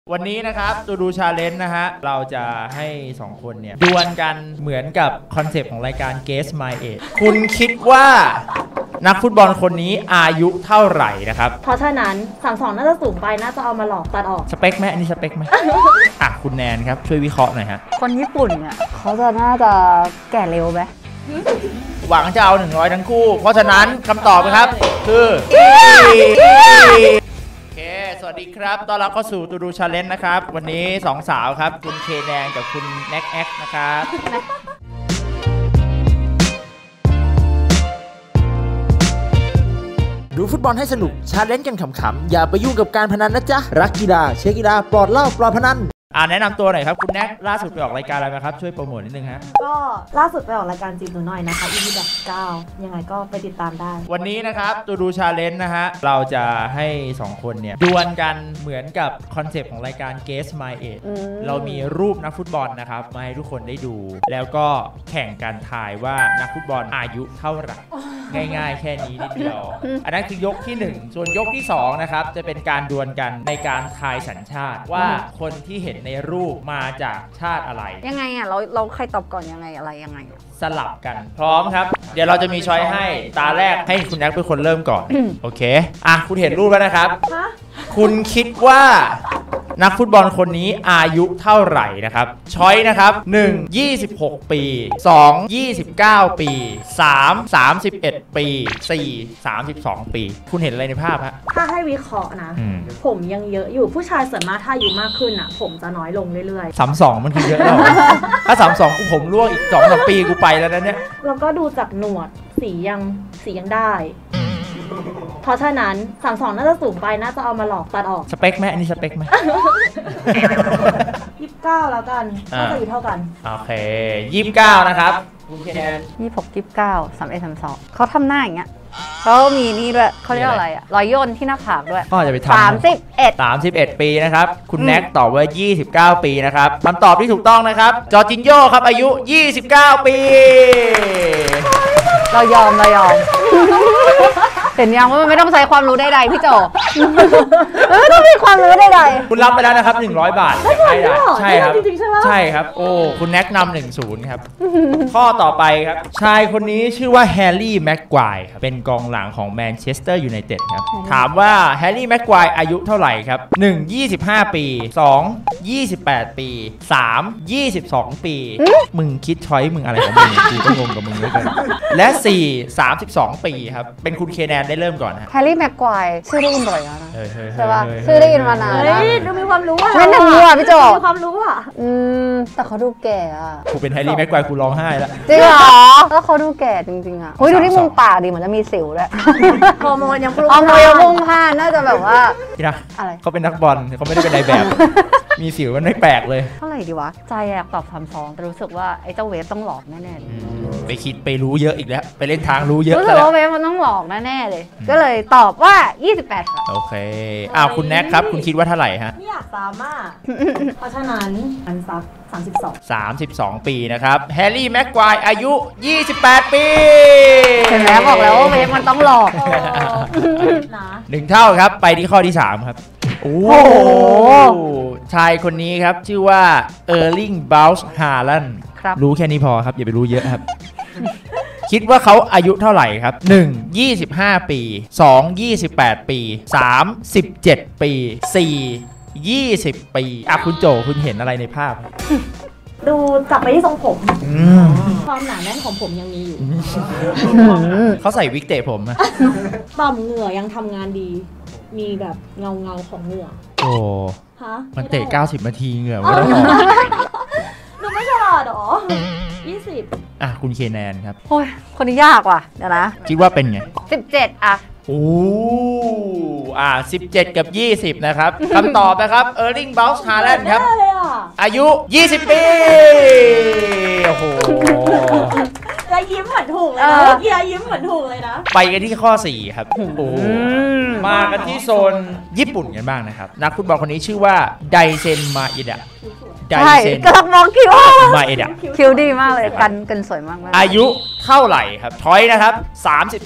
วันนี้นะครับตูดูชาเลนจ์นะฮะเราจะให้2คนเนี่ยดวลกันเหมือนกับคอนเซปต์ของรายการ Guess My Age คุณคิดว่านักฟุตบอลคนนี้อายุเท่าไหร่นะครับเพราะฉะนั้น32น่าจะสูงไปน่าจะเอามาหลอกตัดออกสเปคไหมอันนี้สเปคไหม อ่ะคุณแนนครับช่วยวิเคราะห์หน่อยฮะคนญี่ปุ่นเนี่ยเขาจะน่าจะแก่เร็วไหมหวังจะเอา100ทั้งคู่เพราะฉะนั้นคำตอบนะครับคือโอเคสวัสดีครับต้อนรับเข้าสู่ตูดูชาเลนจ์นะครับวันนี้2สาวครับคุณเคแนนกับคุณแน็กแอ็กนะครับดูฟุตบอลให้สนุกชาเลนจ์กันขำๆอย่าไปยุ่งกับการพนันนะจ๊ะรักกีฬาเชียร์กีฬาปลอดเหล้าปลอดพนันแนะนำตัวหน่อยครับคุณแน็กล่าสุดไปออกรายการอะไรมาครับช่วยโปรโมทนิดนึงฮะก็ล่าสุดไปออกรายการจีบหนูหน่อยนะคะEP 9ยังไงก็ไปติดตามได้วันนี้นะครับตูดูชาเลนจ์นะฮะเราจะให้2คนเนี่ยดวลกันเหมือนกับคอนเซปต์ของรายการ Guess My Age เรามีรูปนักฟุตบอลนะครับมาให้ทุกคนได้ดูแล้วก็แข่งกันทายว่านักฟุตบอลอายุเท่าไหร่ง่ายๆแค่นี้นิดเดียวอันนั้นคือยกที่1ส่วนยกที่2นะครับจะเป็นการดวลกันในการทายสัญชาติว่าคนที่เห็นในรูปมาจากชาติอะไรยังไงอ่ะเราใครตอบก่อนยังไงอะไรยังไงสลับกันพร้อมครับเดี๋ยวเราจะมีช้อยให้ตาแรกให้คุณแน็กเป็นคนเริ่มก่อน โอเคคุณเห็นรูปแล้วนะครับคุณคิดว่านักฟุตบอลคนนี้อายุเท่าไหร่นะครับช้อยนะครับ1 26 ปี2 29 ปี3 31 ปี4 32 ปีคุณเห็นอะไรในภาพฮะถ้าให้วิเคราะห์นะผมยังเยอะอยู่ผู้ชายส่วนมากถ้าอายุมากขึ้นอ่ะผมจะน้อยลงเรื่อยๆ32มันคือเยอะแล้วถ้า32กูผมร่วงอีก 2-3 ปีกูไปแล้วนะเนี่ยแล้วก็ดูจากหนวดสียังได้เพราะฉะนั้น32น่าจะสูงไปน่าจะเอามาหลอกตัดออกสเปคไหมอันนี้สเปคไหม 29แล้วกันน่าจะอยู่เท่ากันโอเค29นะครับคุณแคน 26 29 31 32เขาทำหน้าอย่างเงี้ยเขามีนี่ด้วยเขาเรียกอะไรอะรอยย่นที่หน้าผากด้วยก็จะไปทำ31 ปีนะครับคุณแน็กตอบว่า29 ปีนะครับคำตอบที่ถูกต้องนะครับจอร์จินโญ่ครับอายุ29 ปีเรายอมเห็นยังว่ามันไม่ต้องใช้ความรู้ใดๆพี่โจไม่ต้องมีความรู้ใดๆคุณรับไปแล้วนะครับ100 บาทใช่ครับใช่ครับโอ้คุณแน็กนำ1-0ครับข้อต่อไปครับชายคนนี้ชื่อว่าแฮร์รี่แม็กไกวร์ครับเป็นกองหลังของแมนเชสเตอร์ยูไนเต็ดครับถามว่าแฮร์รี่แม็กไกวร์อายุเท่าไหร่ครับ1 25 ปี2 28 ปี3 22 ปีมึงคิดช้อยมึงอะไรของมึงกูก็งงกับมึงด้วยกันและ4 32 ปีครับเป็นคุณเคแนนได้เริ่มก่อนฮะแฮร์รี่แม็กไกวร์ชื่อได้ยินบ่อยแล้วนะใช่ป่ะชื่อได้ยินมานานแล้วดูมีความรู้อ่ะไม่หนึ่งวัวพี่โจมีความรู้อ่ะแต่เขาดูแก่อ่ะกูเป็นแฮร์รี่แม็กไกวร์กูร้องไห้แล้วจริงเหรอแล้วเขาดูแก่จริงๆอ่ะดูที่มุมปากดิเหมือนจะมีสิวด้วยฮอร์โมนยังพุ่งพล่านน่าจะแบบว่าอะไรเขาเป็นนักบอลเขาไม่ได้เป็นนายแบบมีสิวมันไม่แปลกเลยเท่าไหร่ดีวะใจอยากตอบ32แต่รู้สึกว่าไอ้เจ้าเวฟต้องหลอกแน่ๆไปคิดไปรู้เยอะอีกแล้วไปเล่นทางรู้เยอะรู้สึกว่าเวฟมันต้องหลอกแน่ๆเลยก็เลยตอบว่า28ค่ะโอเคคุณแน็กครับคุณคิดว่าเท่าไหร่ฮะไม่อยากตามมากเพราะฉะนั้นอันซัก 32 ปีนะครับแฮร์รี่แม็กไกวร์อายุ28 ปีเห็นไหมบอกแล้วว่าเวฟมันต้องหลอก 1 เท่าครับไปที่ข้อที่3ครับโอ้ชายคนนี้ครับชื่อว่าเออร์ลิงบราวส์ฮาลันด์รู้แค่นี้พอครับอย่าไปรู้เยอะครับคิดว่าเขาอายุเท่าไหร่ครับ1 25 ปี2 28 ปี3 17 ปี4 20 ปีคุณโจคุณเห็นอะไรในภาพดูจับไปที่ทรงผมความหนาแน่นของผมยังมีอยู่เขาใส่วิกเตะผมอะต่อมเหงื่อยังทำงานดีมีแบบเงาของเหงื่อโอ้มันเตะ90 นาทีเหงื่อไม่ต้องออกดูไม่ฉลาดหรอ20 คุณเคแนนครับโอ้ยคนนี้ยากว่ะเดี๋ยวนะคิดว่าเป็นไง 17 17 กับ 20นะครับคำตอบนะครับเออร์ลิงบราวส์ฮาลันด์ครับอายุ20 ปีโอ้โหแล้วยิ้มเหมือนถูกเลยนะเมื่อกี้ยิ้มเหมือนถูกเลยนะไปกันที่ข้อ4ครับมากันที่โซนญี่ปุ่นกันบ้างนะครับนักฟุตบอลคนนี้ชื่อว่าไดเซนมาอิดะใช่กำลังมองคิวมาอิดะคิวดีมากเลยกันสวยมากอายุเท่าไหร่ครับช้อยนะครับ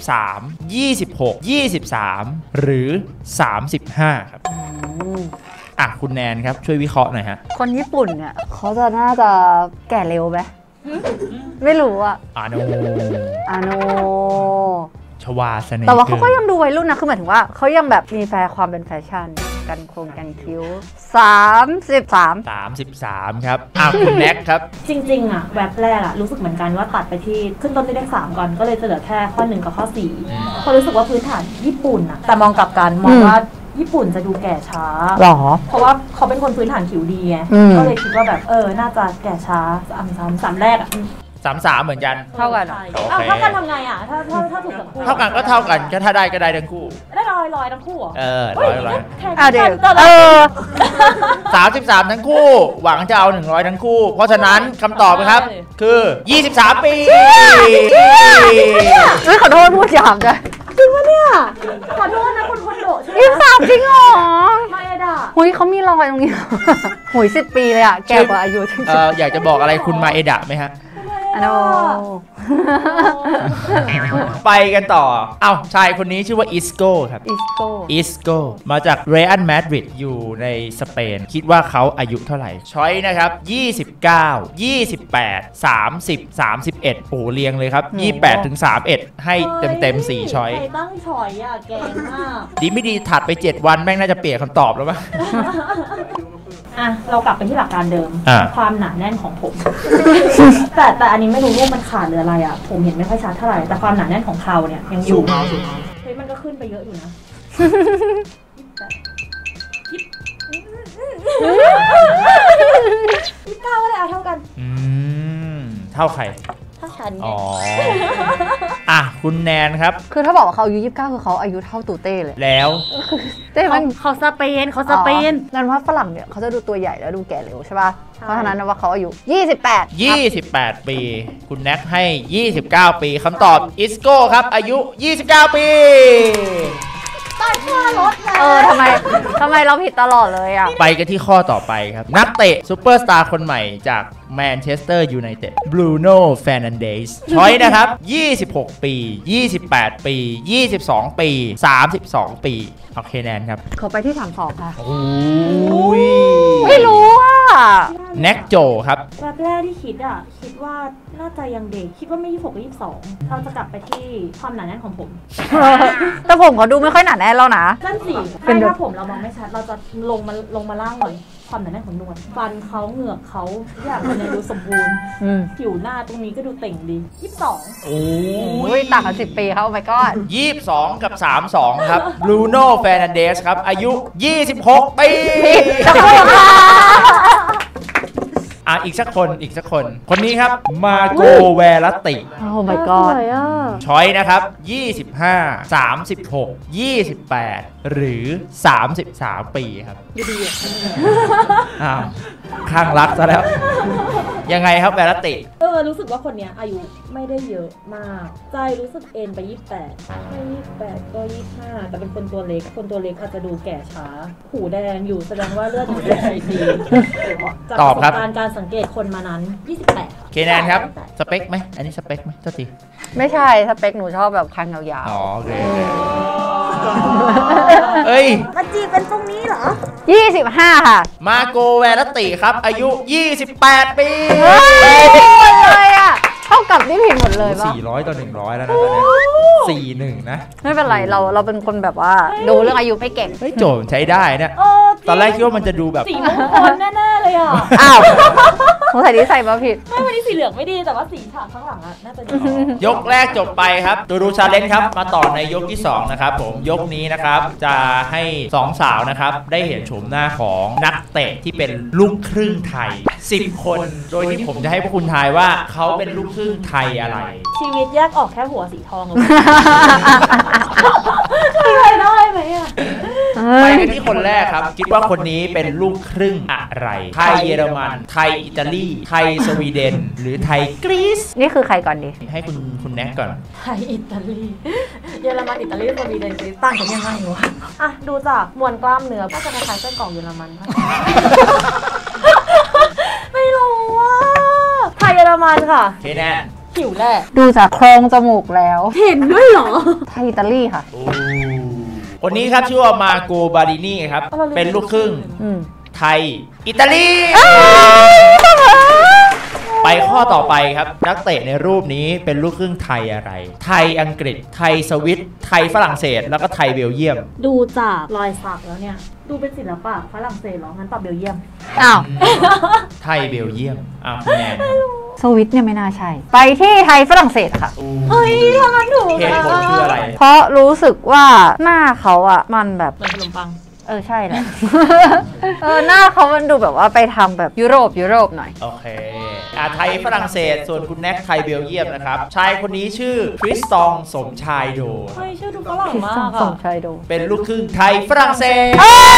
33 26 23หรือ35ครับอ่ะคุณแนนครับช่วยวิเคราะห์หน่อยฮะคนญี่ปุ่นเนี่ยเขาจะน่าจะแก่เร็วไหมไม่รู้อะอาโนอาโนชวาสเนแต่ว่าเขาก็ยังดูวัยรุ่นนะคือหมายถึงว่าเขายังแบบมีความเป็นแฟชั่นกันโครงกันคิ้ว33 ครับคุณแน็กครับจริงๆอ่ะแบบแรกอ่ะรู้สึกเหมือนกันว่าตัดไปที่ขึ้นต้นด้วยเลข3ก่อนก็เลยจะเหลือแค่ข้อ1กับข้อ4เพราะรู้สึกว่าพื้นฐานญี่ปุ่นอ่ะแต่มองกลับกันมองว่าญี่ปุ่นจะดูแก่ช้าหรอเพราะว่าเขาเป็นคนพื้นฐานผิวดีไงก็เลยคิดว่าแบบน่าจะแก่ช้า3แรกอ่ะ 33เหมือนกันเท่ากันเท่ากันทำไงอ่ะถ้าถูกทั้งคู่เท่ากันก็เท่ากันก็ถ้าได้ก็ได้ทั้งคู่ได้ลอยทั้งคู่ร้อยเดี๋ยว33ทั้งคู่หวังจะเอา100ทั้งคู่เพราะฉะนั้นคำตอบนะครับคือ23 ปีขอโทษพูดหยาบจ้ะจริงปะเนี่ยขอโทษนะคนโดใช่ไหม 23จริงเหรอไม่ด่าหุยเขามีรอยตรงนี้หุย10 ปีเลยอะแก่กว่าอายุอยากจะบอกอะไรคุณมาเอดะไหมฮะไปกันต่อชายคนนี้ชื่อว่าอิสโก้ครับอิสโก้มาจากเรอัลมาดริดอยู่ในสเปนคิดว่าเขาอายุเท่าไหร่ช้อยนะครับ29 28 30 31โอ้เรียงเลยครับ28ถึง31ให้เต็ม4ช้อยตั้งช้อยอ่ะแกงมากดีไม่ดีถัดไป7วันแม่งน่าจะเปลี่ยนคำตอบแล้วมั้ยเรากลับไปที่หลักการเดิมความหนาแน่นของผมแต่อันนี้ไม่รู้ว่ามันขาดหรืออะไรอ่ะผมเห็นไม่ค่อยชัดเท่าไหร่แต่ความหนาแน่นของเขาเนี่ยยังอยู่เฮ้ยมันก็ขึ้นไปเยอะอยู่นะ29ก็ได้เท่ากันเท่าใครเท่าฉันคุณแนนครับคือถ้าบอกว่าเขาอายุ29คือเขาอายุเท่าตูเต้เลยแล้วเต้มันเขาสเปนนั่นว่าฝรั่งเนี่ยเขาจะดูตัวใหญ่แล้วดูแก่เร็วใช่ป่ะเพราะฉะนั้นว่าเขาอายุ28 ปีคุณแน็กให้29ปีคำตอบอิสโก้ครับอายุ29ปีได้ค่ารถแล้วทำไมเราผิดตลอดเลยอ่ะไปกันที่ข้อต่อไปครับนักเตะซูเปอร์สตาร์คนใหม่จากแมนเชสเตอร์ยูไนเต็ดบรูโน่เฟร์นันเดสช้อยนะครับ26ปี28ปี22ปี32ปีโอเคแนนครับขอไปที่32ค่ะไม่รู้อ่ะแน็กโจครับแบบแรกที่คิดว่าน่าจะยังเด็กคิดว่าไม่26ก็22เราจะกลับไปที่ความหนาแน่นของผมแต่ผมเขาดูไม่ค่อยหนาแน่นแล้วนะนั่นสิถ้าผมเรามองไม่ชัดเราจะลงมาล่างหน่อยความหนาแน่นของหนวดฟันเขาเหงือกเขาอยากมันดูสมบูรณ์ผิวหน้าตรงนี้ก็ดูเต่งดี22 โอ้ยต่างกัน10 ปีครับโอ้ my god 22กับ32ครับบรูโน่เฟร์นันเดสครับอายุ26ปีอีกสักคนคนนี้ครับมาโกเวลติโอ้ my god ช้อยนะครับ25 36 28หรือ33ปีครับดีข้างรักซะแล้วยังไงครับเวลติรู้สึกว่าคนนี้อายุไม่ได้เยอะมากใจรู้สึกเอ็นไป28ไม่28ก็25แต่เป็นคนตัวเล็กอาจจะดูแก่ช้าหูแดงอยู่แสดงว่าเลือดอยู่ในดีตอบครับการสังเกตคนมานั้น28 เคแนนครับสเปคไหมอันนี้สเปคไหมเจ้าทีไม่ใช่สเปคหนูชอบแบบคางยาวๆโอเคเอ้ยมาจีเป็นตรงนี้เหรอ 25ค่ะมาโกเวลติครับอายุ28ปีเลยอ่ะเท่ากับนี่ผิดหมดเลยป่ะ 400 ต่อ 100แล้วนะตอนนี้41นะไม่เป็นไรเราเป็นคนแบบว่าดูเรื่องอายุไม่เก่งโจทย์ใช้ได้เนี่ยตอนแรกคิดว่ามันจะดูแบบสีมงคลแน่ๆเลยอ่ะสงสัยนี้ใส่มาผิดไม่วันนี้สีเหลืองไม่ดีแต่ว่าสีฉากข้างหลังอ่ะน่าจะดียกแรกจบไปครับดูชาเลนจ์ครับมาต่อในยกที่2นะครับผมยกนี้นะครับจะให้2สาวนะครับได้เห็นโฉมหน้าของนักเตะที่เป็นลูกครึ่งไทย10 คนโดยที่ผมจะให้พวกคุณทายว่าเขาเป็นลูกครึ่งไทยอะไรชีวิตแยกออกแค่หัวสีทองเลยได้ไหมอ่ะไปกันที่คนแรกครับคิดว่าคนนี้เป็นลูกครึ่งอะไรไทยเยอรมันไทยอิตาลีไทยสวีเดนหรือไทยกรีซนี่คือใครก่อนดีให้คุณแน็กก่อนไทยอิตาลีเยอรมันอิตาลีสวีเดนกรีซต่างกันยังไงวะดูจากมวลกล้ามเนื้อก็จะคล้ายๆไส้กรอกเยอรมันไม่รู้ว่าไทยเยอรมันค่ะเคแนนผิวแรกดูจากโครงจมูกแล้วเห็นด้วยเหรอไทยอิตาลีค่ะคคนนี้ครับชื่อว่ามาโกบาดินีครับเป็นลูกครึ่งไทยอิตาลีไปข้อต่อไปครับนักเตะในรูปนี้เป็นลูกครึ่งไทยอะไรไทยอังกฤษไทยสวิตไทยฝรั่งเศสแล้วก็ไทยเบลเยียมดูจากรอยสักแล้วเนี่ยดูเป็นศิลปะฝรั่งเศสหรองั้นตอบเบลเยียมอ้าวไทยเบลเยียมคุณแนนสวิตเนี่ยไม่น่าใช่ไปที่ไทยฝรั่งเศสค่ะเฮ้ยทำไมถูกเหตุผลคืออะไรเพราะรู้สึกว่าหน้าเขาอะมันแบบเหมือนขนมปังใช่แหละหน้าเขามันดูแบบว่าไปทำแบบยุโรปหน่อยโอเคไทยฝรั่งเศสส่วนคุณแน็กไทยเบลเยียมนะครับชายคนนี้ชื่อคริสตองสมชายโดเฮ้ยชื่อดูฝรั่งมากสมชายโดเป็นลูกครึ่งไทยฝรั่งเศส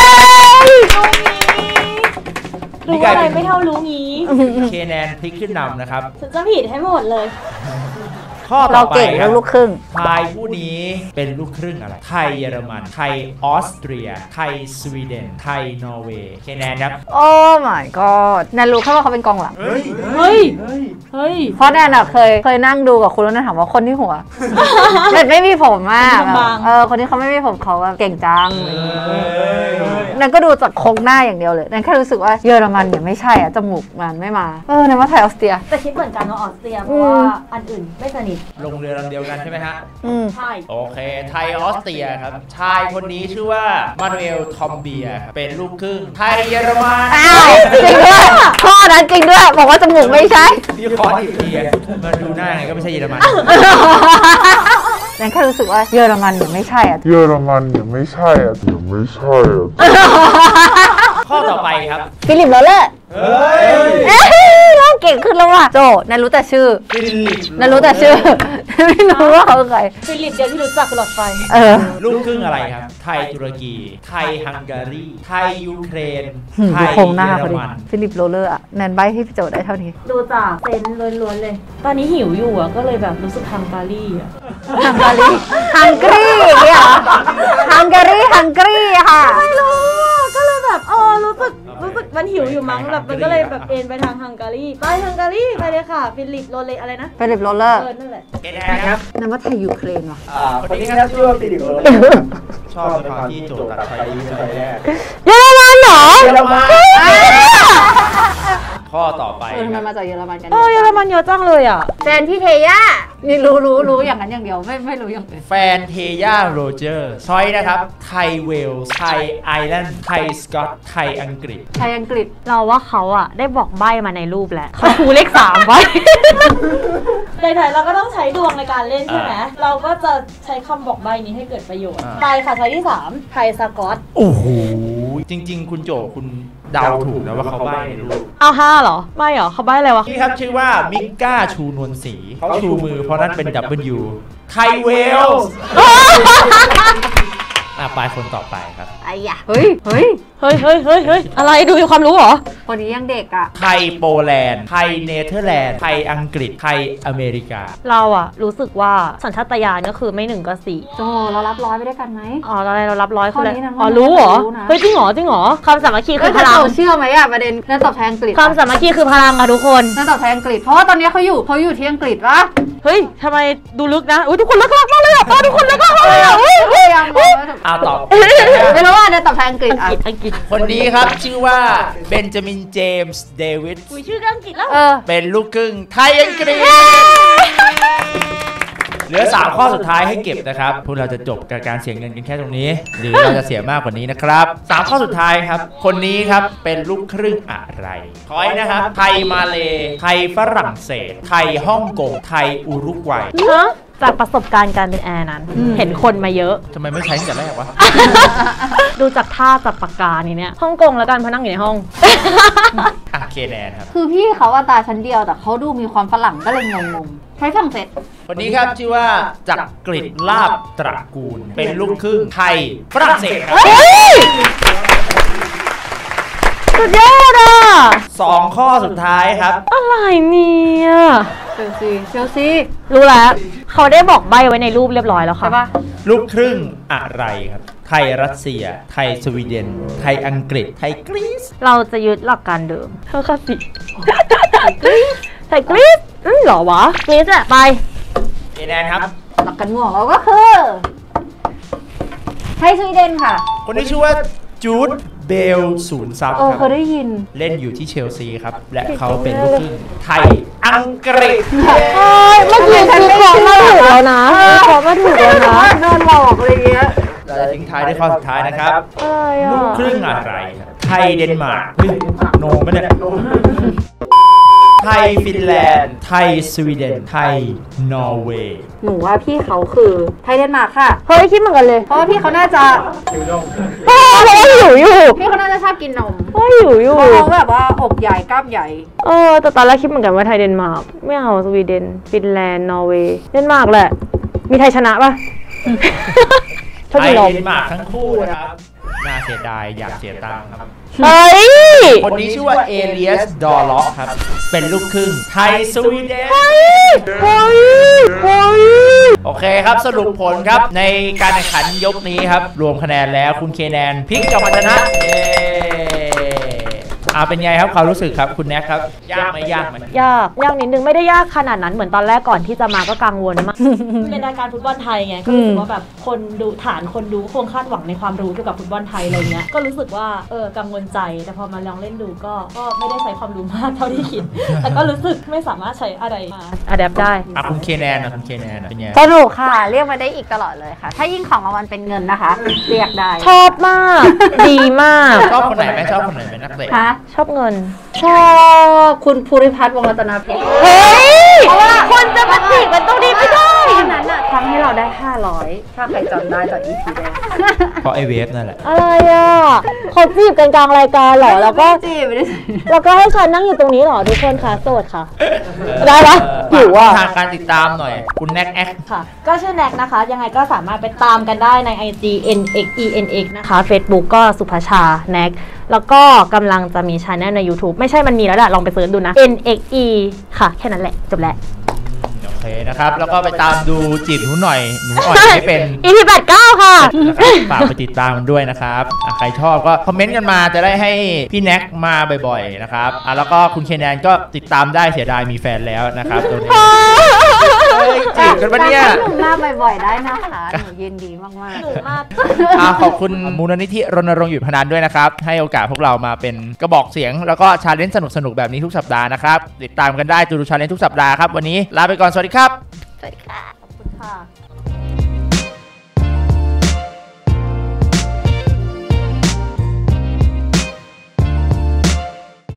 รู้อะไรไม่เท่ารู้งี้เคแนนพลิกขึ้นนำนะครับฉันจะผิดให้หมดเลยข้อต่อไปครับลูกครึ่งชายผู้นี้เป็นลูกครึ่งอะไรไทยเยอรมันไทยออสเตรียไทยสวีเดนไทยนอร์เวย์เคแนนครับโอ้ my god แนนรู้แค่ว่าเขาเป็นกองหลังเฮ้ยเพราะแนนอะเคยนั่งดูกับคุณแล้วนั่นถามว่าคนที่หัวแต่ไม่มีผมมากคนที่เขาไม่มีผมเขาเก่งจังแนนก็ดูจากโครงหน้าอย่างเดียวเลยแนนแค่รู้สึกว่าเยอรมันเนี่ยไม่ใช่อะจมูกมันไม่มาแนนว่าไทยออสเตรียแต่คิดเหมือนกันว่าออสเตรียเพราะว่าอันอื่นไม่สนิทลงเรือลำเดียวกันใช่ไหมฮะใช่โอเคไทยออสเตรียครับชายคนนี้ชื่อว่ามานูเอลทอมเบียเป็นลูกครึ่งไทยเยอรมันจริงด้วยข้อนั้นจริงด้วยบอกว่าจมูกไม่ใช่พี่ขออีกทีมาดูหน้าไงก็ไม่ใช่เยอรมันแนนแค่รู้สึกว่าเยอรมันเนี่ยไม่ใช่อะเยอรมันเนี่ยไม่ใช่อะไม่ใช่อะข้อต่อไปครับฟิลิปโรเลอร์เราเก่งขึ้นแล้วว่ะโจแนนรู้แต่ชื่อแนนรู้แต่ชื่อไม่รู้ว่าเขาใครฟิลิปเดียวที่รู้จักคือหลอดไฟลูกครึ่งอะไรครับไทยตุรกีไทยฮังการีไทยยูเครนไทยเยอรมันฟิลิปโรเลอร์อะแนนใบให้พี่โจได้เท่านี้ดูจากเซนล้วนๆเลยตอนนี้หิวอยู่อะก็เลยแบบรู้สึกฮังการีอะฮังการีเนี่ยฮังการีค่ะไม่รู้ก็เลยแบบรู้สึกมันหิวอยู่มั้งแบบมันก็เลยแบบเอ็นไปทางฮังการีไปฮังการีไปเลยค่ะฟิลิปโรเลอะไรนะฟิลิปโรเลอร์นั่นแหละครับนั่นว่าไทยยูเครนว่ะคนนี้ครับชื่อว่าฟิลิปโรเลชอบในความที่โจทย์ตัดไทยใช่แรกเยอรมันเหรอเยอรมันข้อต่อไปทำไมมาจากเยอรมันกันเยอรมันเยอะจังเลยอ่ะแฟนพี่เทย่านี่รู้อย่างนั้นอย่างเดียวไม่รู้อย่างอื่นแฟนเทย่าโรเจอร์ช้อยนะครับไทยเวลส์ไทยไอร์แลนด์ไทยสกอตไทยอังกฤษเราว่าเขาอ่ะได้บอกใบ้มาในรูปแล้วเขาชูเลข3ไว้ในไทยเราก็ต้องใช้ดวงในการเล่นใช่ไหมเราก็จะใช้คำบอกใบ้นี้ให้เกิดประโยชน์ไปค่ะช้อยที่3ไทยสกอตโอ้โหจริงๆคุณโจคุณเดาถูกนะว่าเขาใบ้ในรูปเอา5เหรอไม่เหรอเขาใบ้อะไรวะนี่ครับชื่อว่ามิก้าชูนวลศรีเขาชูมือเพราะนั้นเป็น W ไทยเวลส์ไปคนต่อไปครับไอ้ยะเฮ้ยอะไรดูมีความรู้เหรอคนนี้ยังเด็กอ่ะไทยโปแลนด์ไทยเนเธอร์แลนด์ไทยอังกฤษไทยอเมริกาเราอะรู้สึกว่าสัญชาตญาณก็คือไม่1ก็4 โจเรารับร้อยไปด้วยกันไหมเรารับร้อยคนเลยรู้เหรอเฮ้ยจริงเหรอคำสามัคคีคือพลังเชื่อไหมอะประเด็นนั่นตอบแทนอังกฤษคำสามัคคีคือพลังอะทุกคนนั่นตอบแทนอังกฤษเพราะว่าตอนนี้เขาอยู่ที่อังกฤษวะเฮ้ยทำไมดูลึกนะทุกคนลึกมากเลยอะทุกคนลึกมากเลยอะตอบไม่รู้ว่านั่นตอบแทนอังกฤษคนนี้ครับชื่อว่าเบนจามินเจมส์เดวิดชื่ออังกฤษแล้วเป็นลูกครึ่งไทยอังกฤษเหลือ3ข้อสุดท้ายให้เก็บนะครับพวกเราจะจบกับการเสียเงินกันแค่ตรงนี้หรือเราจะเสียมากกว่านี้นะครับ3ข้อสุดท้ายครับคนนี้ครับเป็นลูกครึ่งอะไรคอยนะครับไทยมาเลไทยฝรั่งเศสไทยฮ่องกงไทยอุรุกวัยจากประสบการณ์การเป็นแอร์นั้นเห็นคนมาเยอะทำไมไม่ใช้ตั้งแต่แรกวะดูจากท่าจับปากกานี่เนี่ยฮ่องกงแล้วกันเพราะนั่งอยู่ในห้องเคแนนครับคือพี่เขาตาชั้นเดียวแต่เขาดูมีความฝรั่งก็เลยงงใช้ฝรั่งเศสคนนี้ครับชื่อว่าจักริดลาบตระกูลเป็นลูกครึ่งไทยฝรั่งเศสครับสุดยอดอ่ะ 2ข้อสุดท้ายครับอะไรเนี่ยเชลซีรู้แล้วเขาได้บอกใบไว้ในรูปเรียบร้อยแล้วค่ะลูกครึ่งอะไรครับไทยรัสเซียไทยสวีเดนไทยอังกฤษไทยกรีซเราจะยึดหลักการเดิมเท่ากับสิไทยกรีซหรอวะกรีซอะไปแนนครับหลักการง่วงเราก็คือไทยสวีเดนค่ะคนนี้ชื่อว่าจูดเบลศูนย์ซับครับเคยได้ยินเล่นอยู่ที่เชลซีครับและเขาเป็นลูกครึ่งไทยอังกฤษเมื่อกี้ฉันขอมาถูกแล้วนะขอมาถูกแล้วนะโดนหลอกอะไรเงี้ยและทิ้งท้ายด้วยข้อสุดท้ายนะครับลูกครึ่งอะไรไทยเดนมาร์กโนไม่ได้ไทยฟินแลนด์ไทยสวีเดนไทยนอร์เวย์หนูว่าพี่เขาคือไทยเดนมาร์กค่ะเฮ้ยคิดเหมือนกันเลยเพราะว่าพี่เขาน่าจะเพราะว่าอยู่พี่เขาน่าจะชอบกินนมเพราะอยู่เพราะเขาแบบว่าอกใหญ่กล้ามใหญ่แต่ตอนแรกคิดเหมือนกันว่าไทยเดนมาร์กไม่เอาสวีเดนฟินแลนด์นอร์เวย์เดนมาร์กแหละมีไทยชนะปะไทยเดนมาร์กทั้งคู่นะครับน่าเสียดายอยากเสียตังค์ครับคนนี้ชื่อว่าเอเลียสดอล็อกครับเป็นลูกครึ่งไทยสวีเดนโอเคครับสรุปผลครับในการแข่งขันยกนี้ครับรวมคะแนนแล้วคุณเคแนนพลิกกลับมาชนะเป็นไงครับความรู้สึกครับคุณแน็กครับยากไหมยากนิดนึงไม่ได้ยากขนาดนั้นเหมือนตอนแรกก่อนที่จะมาก็กังวลมากเป็นรายการฟุตบอลไทยไงก็รู้สึกว่าแบบคนดูฐานคนดูคงคาดหวังในความรู้เกี่ยวกับฟุตบอลไทยอะไรเงี้ยก็รู้สึกว่ากังวลใจแต่พอมาลองเล่นดูก็ไม่ได้ใช้ความรู้มากเท่าที่คิดแต่ก็รู้สึกไม่สามารถใช้อะไรมาอะแดปได้คุณเคแนนเป็นไงสนุกค่ะเรียกมาได้อีกตลอดเลยค่ะถ้ายิ่งของรางวัลเป็นเงินนะคะเรียกได้ชอบมากดีมากชอบคนไหนไหมชอบคนไหนเป็นนักเตะชอบเงินชอบคุณภูริพัฒน์วงศ์รัตนเพชรเฮ้ยเพราะว่าคนจะมาจีบกันตรงนี้ไม่ได้ตอนนั้นอะทำให้เราได้500ถ้าใครจำได้จาก EP แรกเพราะไอเวฟนั่นแหละอะไรอ่ะเขาจีบกันกลางรายการเหรอแล้วก็จีบไม่ได้แล้วก็ให้ฉันนั่งอยู่ตรงนี้เหรอทุกคนคะโสดค่ะได้ปะหิวอ่ะทางการติดตามหน่อยคุณแน็กแอคค่ะก็ชื่อแน็กนะคะยังไงก็สามารถไปตามกันได้ใน IG NXENX นะคะ Facebook ก็สุภชาแน็กแล้วก็กำลังจะมีช anel ใน YouTube ไม่ใช่มันมีแล้วแหละลองไปเสิร์ชดูนะ NXE ค่ะแค่นั้นแหละจบแล้วโอเคนะครับแล้วก็ไปตามดูจีบหนูหน่อยหนูอ่อยไม่เป็น EP 89ค่ะฝากไปติดตามมันด้วยนะครับใครชอบก็คอมเมนต์กันมาจะได้ให้พี่แน็กมาบ่อยๆนะครับแล้วก็คุณเคแนนก็ติดตามได้เสียดายมีแฟนแล้วนะครับตัวนี้จีบกันปะเนี่ยหนูมาบ่อยๆได้นะคะหนูยินดีมากๆหนูมากขอบคุณมูลนิธิรณรงค์หยุดพนันด้วยนะครับให้โอกาสพวกเรามาเป็นกระบอกเสียงแล้วก็ชาเลนจ์สนุกๆแบบนี้ทุกสัปดาห์นะครับติดตามกันได้ดูชาเลนจ์ทุกสัปดาห์ครับวันนี้ลาไปก่อนสวัสดีครับสวัสดีค่ะขอบคุณค่ะ